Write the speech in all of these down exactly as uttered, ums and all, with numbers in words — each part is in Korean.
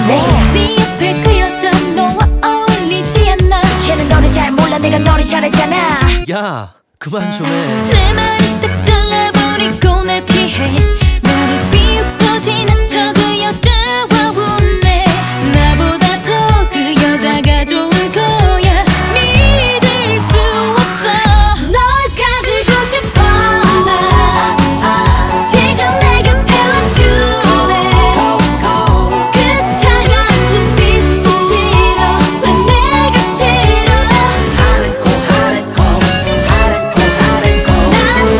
때문에 네 옆에 그 여자 너와 어울리지 않나. 걔는 너를 잘 몰라 내가 너를 잘 알잖아. 야 그만 좀 해. 내 말을 딱 잘라버리고 날 피해. 너를 비웃고 지나쳐 그 여자와 웃네. 나보다 더 그 여자가 좋은 거야. 믿을 수 없어. 널 가지고 싶어 나. 지금 내 곁에 와줄래. 그 차가운 눈빛이 싫어. 왜 내가 싫어. 하랬고 하랬고 하랬고 하랬고 난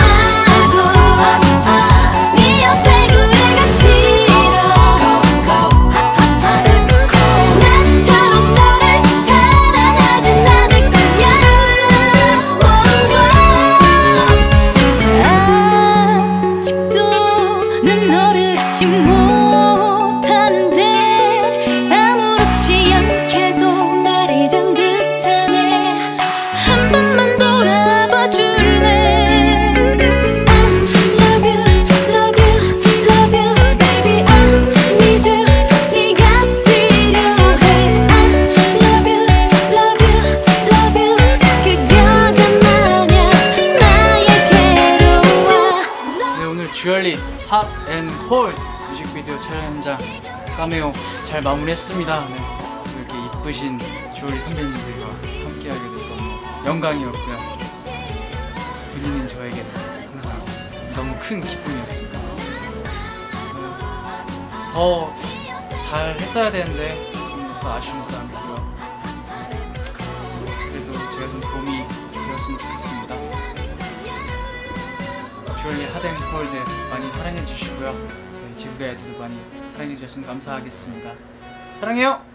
나도 네 옆에 그 애가 싫어. 나처럼 너를 사랑하진 않을 거야. 아직도 난 너를 잊지 못하는데 아무렇지 않게도 날 잊은 듯하네. 한 번만 돌아봐 줄래. I love you, love you, love you, baby. I need you. 네가 필요해. I love you, love you, love you. 그 여자 마냥 나에게로 와. 네, 오늘 주얼리 핫 앤 콜드 뮤직비디오 촬영 현장 카메오 잘 마무리했습니다. 네, 이렇게 이쁘신 주얼리 선배님들과 함께하게 돼서 너무 영광이었고요. 부리는 저에게 항상 너무 큰 기쁨이었습니다. 더 잘 했어야 되는데 좀 더 아쉬움도 남고요. 그래도 제가 좀 도움이 되었으면 좋겠습니다. 주얼리 핫앤콜드 많이 사랑해 주시고요. 저희 지구의 아이들도 많이 사랑해 주셨으면 감사하겠습니다. 사랑해요!